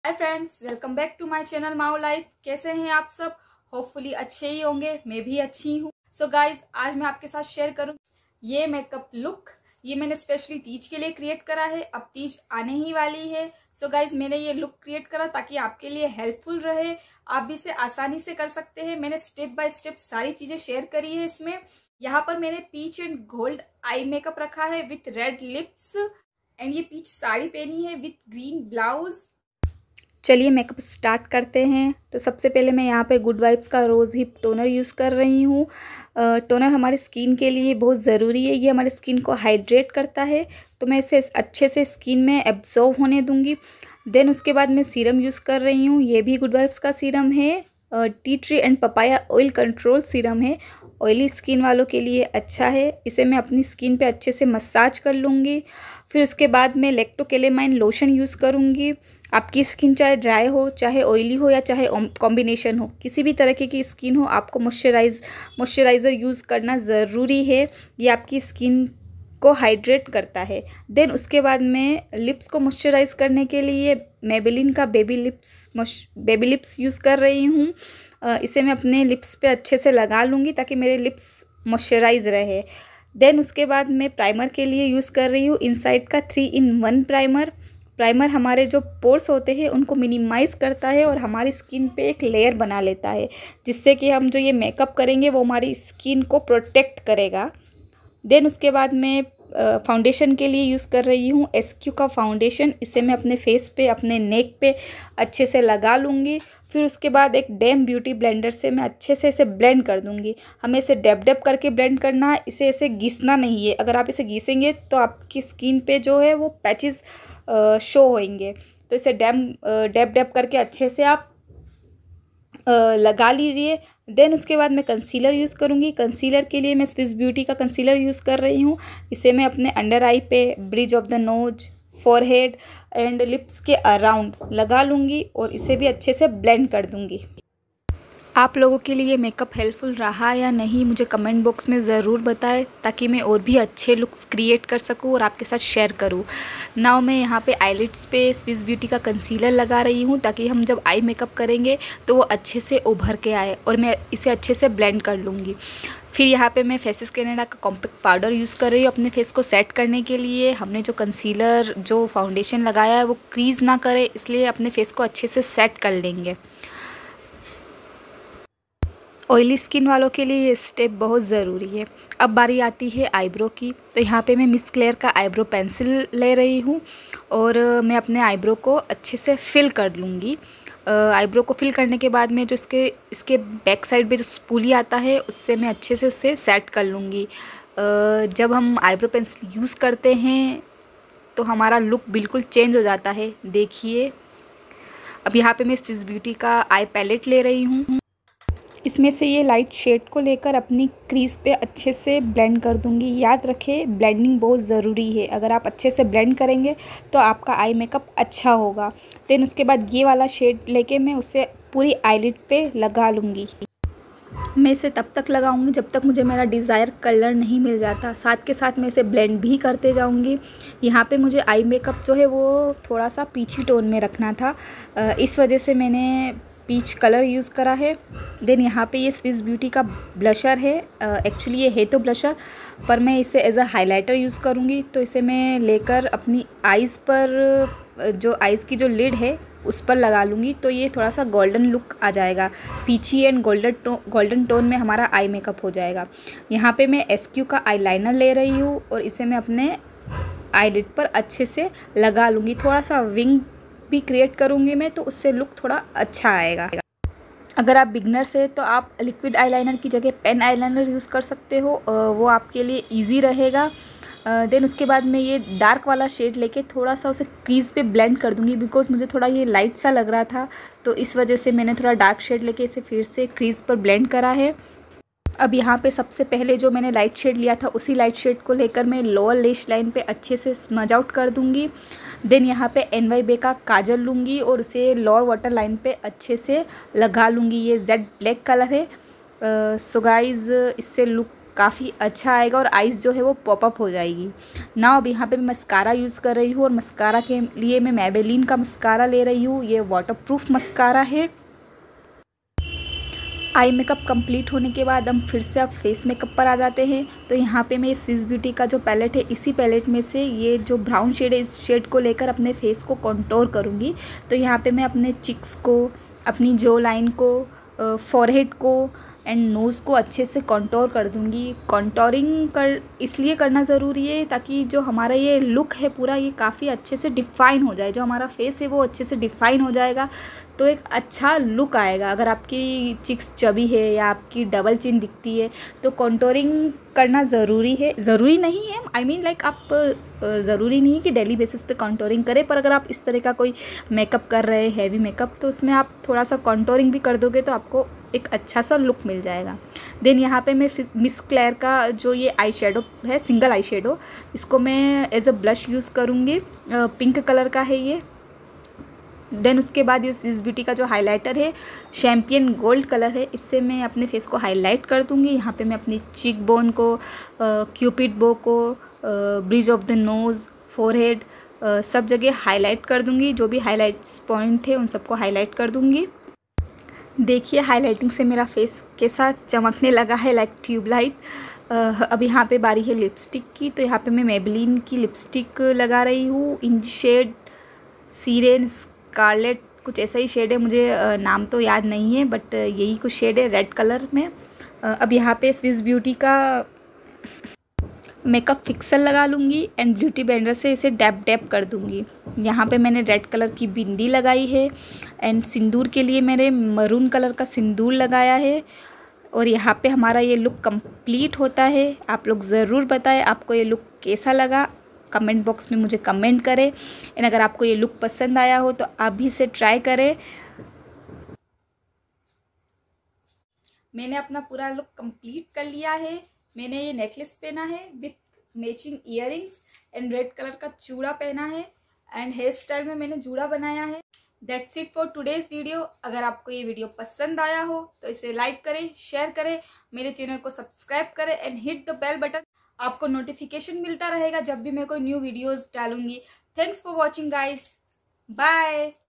Hi friends, welcome back to my channel Mao life. कैसे हैं आप सब? होपफुली अच्छे ही होंगे, मैं भी अच्छी हूँ। सो गाइज, आज मैं आपके साथ शेयर करूँ ये मेकअप लुक। ये मैंने स्पेशली तीज के लिए क्रिएट करा है। अब तीज आने ही वाली है। सो गाइज, मैंने ये लुक क्रिएट करा ताकि आपके लिए हेल्पफुल रहे, आप भी इसे आसानी से कर सकते हैं। मैंने स्टेप बाय स्टेप सारी चीजें शेयर करी है इसमें। यहाँ पर मैंने peach and gold eye makeup रखा है विथ रेड लिप्स, एंड ये पीच साड़ी पहनी है विथ ग्रीन ब्लाउज। चलिए मेकअप स्टार्ट करते हैं। तो सबसे पहले मैं यहाँ पे गुड वाइब्स का रोज़ हिप टोनर यूज़ कर रही हूँ। टोनर हमारे स्किन के लिए बहुत ज़रूरी है, ये हमारे स्किन को हाइड्रेट करता है। तो मैं इसे अच्छे से स्किन में एब्जॉर्ब होने दूँगी। देन उसके बाद मैं सीरम यूज़ कर रही हूँ। ये भी गुड वाइब्स का सीरम है, tea tree and papaya oil control serum है। ऑयली स्किन वालों के लिए अच्छा है। इसे मैं अपनी स्किन पे अच्छे से मसाज कर लूँगी। फिर उसके बाद मैं लैक्टोकेलेमाइन लोशन यूज़ करूँगी। आपकी स्किन चाहे ड्राई हो, चाहे ऑयली हो, या चाहे कॉम्बिनेशन हो, किसी भी तरह की स्किन हो, आपको मॉइस्चराइज़र यूज़ करना ज़रूरी है। ये आपकी स्किन को हाइड्रेट करता है। देन उसके बाद मैं लिप्स को मॉइस्चराइज करने के लिए मेबेलिन का बेबी लिप्स यूज़ कर रही हूँ। इसे मैं अपने लिप्स पे अच्छे से लगा लूँगी ताकि मेरे लिप्स मॉइस्चराइज रहे। देन उसके बाद मैं प्राइमर के लिए यूज़ कर रही हूँ इनसाइड का 3-in-1 प्राइमर हमारे जो पोर्स होते हैं उनको मिनिमाइज़ करता है और हमारी स्किन पे एक लेयर बना लेता है, जिससे कि हम जो ये मेकअप करेंगे वो हमारी स्किन को प्रोटेक्ट करेगा। देन उसके बाद मैं फाउंडेशन के लिए यूज़ कर रही हूँ SQ का फाउंडेशन। इसे मैं अपने फेस पे, अपने नेक पे अच्छे से लगा लूँगी। फिर उसके बाद एक डैम ब्यूटी ब्लेंडर से मैं अच्छे से इसे ब्लेंड कर दूँगी। हमें इसे डैब करके ब्लेंड करना है, इसे ऐसे घिसना नहीं है। अगर आप इसे घिसेंगे तो आपकी स्किन पे जो है वो पैचेस शो होंगे। तो इसे डैब करके अच्छे से आप लगा लीजिए। देन उसके बाद मैं कंसीलर यूज़ करूँगी। कंसीलर के लिए मैं स्विस ब्यूटी का कंसीलर यूज़ कर रही हूँ। इसे मैं अपने अंडर आई पे, bridge of the nose, forehead and lips के अराउंड लगा लूँगी और इसे भी अच्छे से ब्लेंड कर दूँगी। आप लोगों के लिए मेकअप हेल्पफुल रहा या नहीं, मुझे कमेंट बॉक्स में ज़रूर बताएं ताकि मैं और भी अच्छे लुक्स क्रिएट कर सकूं और आपके साथ शेयर करूं। नाउ मैं यहाँ पे आईलिड्स पे स्विस ब्यूटी का कंसीलर लगा रही हूँ ताकि हम जब आई मेकअप करेंगे तो वो अच्छे से उभर के आए, और मैं इसे अच्छे से ब्लेंड कर लूँगी। फिर यहाँ पे मैं फेसेस कैनेडा का कॉम्पैक्ट पाउडर यूज़ कर रही हूँ अपने फेस को सेट करने के लिए। हमने जो कंसीलर, जो फाउंडेशन लगाया है वो क्रीज ना करे, इसलिए अपने फेस को अच्छे से सेट कर लेंगे। ऑयली स्किन वालों के लिए ये स्टेप बहुत ज़रूरी है। अब बारी आती है आईब्रो की। तो यहाँ पे मैं मिस क्लेयर का आईब्रो पेंसिल ले रही हूँ और मैं अपने आईब्रो को अच्छे से फिल कर लूँगी। आईब्रो को फिल करने के बाद में जो इसके बैक साइड पे जो स्पूली आता है उससे मैं अच्छे से उसे सेट कर लूँगी। जब हम आईब्रो पेंसिल यूज़ करते हैं तो हमारा लुक बिल्कुल चेंज हो जाता है। देखिए, अब यहाँ पे मैं स्विस ब्यूटी का आई पैलेट ले रही हूँ। इसमें से ये लाइट शेड को लेकर अपनी क्रीज पे अच्छे से ब्लेंड कर दूंगी। याद रखें, ब्लेंडिंग बहुत ज़रूरी है। अगर आप अच्छे से ब्लेंड करेंगे तो आपका आई मेकअप अच्छा होगा। देन उसके बाद ये वाला शेड लेके मैं उसे पूरी आईलिड पे लगा लूँगी। मैं इसे तब तक लगाऊंगी जब तक मुझे मेरा डिज़ायर कलर नहीं मिल जाता। साथ के साथ मैं इसे ब्लेंड भी करते जाऊंगी। यहाँ पे मुझे आई मेकअप जो है वो थोड़ा सा पीची टोन में रखना था, इस वजह से मैंने पीच कलर यूज़ करा है। देन यहाँ पे ये स्विस ब्यूटी का ब्लशर है। एक्चुअली ये है तो ब्लशर, पर मैं इसे एज अ हाइलाइटर यूज़ करूँगी। तो इसे मैं लेकर अपनी आइज़ पर, जो आइज़ की जो लिड है उस पर लगा लूँगी। तो ये थोड़ा सा गोल्डन लुक आ जाएगा, पीची एंड गोल्डन टोन में हमारा आई मेकअप हो जाएगा। यहाँ पे मैं SQ का आईलाइनर ले रही हूँ और इसे मैं अपने आईलिड पर अच्छे से लगा लूँगी। थोड़ा सा विंग भी क्रिएट करूँगी मैं, तो उससे लुक थोड़ा अच्छा आएगा। अगर आप बिगनर्स है तो आप लिक्विड आईलाइनर की जगह पेन आईलाइनर यूज़ कर सकते हो, वो आपके लिए इजी रहेगा। देन उसके बाद मैं ये डार्क वाला शेड लेके थोड़ा सा उसे क्रीज पे ब्लेंड कर दूँगी, बिकॉज मुझे थोड़ा ये लाइट सा लग रहा था, तो इस वजह से मैंने थोड़ा डार्क शेड लेके इसे फिर से क्रीज पर ब्लेंड करा है। अब यहाँ पे सबसे पहले जो मैंने लाइट शेड लिया था उसी लाइट शेड को लेकर मैं लोअर लेश लाइन पे अच्छे से स्मज आउट कर दूँगी। देन यहाँ पे NYB का काजल लूँगी और उसे लोअर वाटर लाइन पे अच्छे से लगा लूँगी। ये जेड ब्लैक कलर है। सो गाइज़, इससे लुक काफ़ी अच्छा आएगा और आइज़ जो है वो पॉपअप हो जाएगी ना। अब यहाँ पे मैं मस्कारा यूज़ कर रही हूँ और मस्कारा के लिए मैं मेबेलिन का मस्कारा ले रही हूँ। ये वाटरप्रूफ मस्कारा है। आई मेकअप कंप्लीट होने के बाद हम फिर से अब फेस मेकअप पर आ जाते हैं। तो यहाँ पे मैं स्विस ब्यूटी का जो पैलेट है, इसी पैलेट में से ये जो ब्राउन शेड है, इस शेड को लेकर अपने फेस को कंटूर करूँगी। तो यहाँ पे मैं अपने चिक्स को, अपनी जो लाइन को, फॉरहेड को एंड नोज़ को अच्छे से कंटूर कर दूँगी। कंटूरिंग इसलिए करना ज़रूरी है ताकि जो हमारा ये लुक है पूरा, ये काफ़ी अच्छे से डिफ़ाइन हो जाए। जो हमारा फेस है वो अच्छे से डिफ़ाइन हो जाएगा तो एक अच्छा लुक आएगा। अगर आपकी चिक्स चबी है या आपकी डबल चिन दिखती है तो कंटूरिंग करना ज़रूरी है। ज़रूरी नहीं है, आई मीन लाइक आप ज़रूरी नहीं है कि डेली बेसिस पे कंटूरिंग करें, पर अगर आप इस तरह का कोई मेकअप कर रहे हैं, हैवी मेकअप, तो उसमें आप थोड़ा सा कंटूरिंग भी कर दोगे तो आपको एक अच्छा सा लुक मिल जाएगा। देन यहाँ पे मैं मिस क्लेयर का जो ये आई शेडो है, सिंगल आई शेडो, इसको मैं एज अ ब्लश यूज़ करूँगी। पिंक कलर का है ये। देन उसके बाद इस ब्यूटी का जो हाइलाइटर है, शैम्पियन गोल्ड कलर है, इससे मैं अपने फेस को हाईलाइट कर दूँगी। यहाँ पे मैं अपनी चीक बोन को, क्यूपिड बो को, bridge of the nose, forehead, सब जगह हाईलाइट कर दूँगी। जो भी हाईलाइट्स पॉइंट है उन सबको हाईलाइट कर दूँगी। देखिए हाइलाइटिंग से मेरा फेस कैसा चमकने लगा है, लाइक ट्यूबलाइट। अब यहाँ पे बारी है लिपस्टिक की। तो यहाँ पे मैं मेबेलिन की लिपस्टिक लगा रही हूँ इन शेड सीरेन स्कारलेट, कुछ ऐसा ही शेड है, मुझे नाम तो याद नहीं है, बट यही कुछ शेड है रेड कलर में। अब यहाँ पे स्विस ब्यूटी का मेकअप फिक्सर लगा लूँगी एंड ब्यूटी ब्लेंडर से इसे डैप डैप कर दूँगी। यहाँ पे मैंने रेड कलर की बिंदी लगाई है एंड सिंदूर के लिए मैंने मरून कलर का सिंदूर लगाया है। और यहाँ पे हमारा ये लुक कंप्लीट होता है। आप लोग ज़रूर बताएं आपको ये लुक कैसा लगा, कमेंट बॉक्स में मुझे कमेंट करें। एंड अगर आपको ये लुक पसंद आया हो तो आप भी इसे ट्राई करें। मैंने अपना पूरा लुक कंप्लीट कर लिया है। मैंने ये नेकलेस पहना है with matching earrings and red colour का चूड़ा पहना है एंड हेयर स्टाइल में मैंने जूड़ा बनाया है। That's it for today's video. अगर आपको ये वीडियो पसंद आया हो तो इसे लाइक करें, शेयर करें, मेरे चैनल को सब्सक्राइब करें and hit the bell button. आपको नोटिफिकेशन मिलता रहेगा जब भी मैं कोई न्यू वीडियोस डालूंगी। Thanks for watching guys, bye.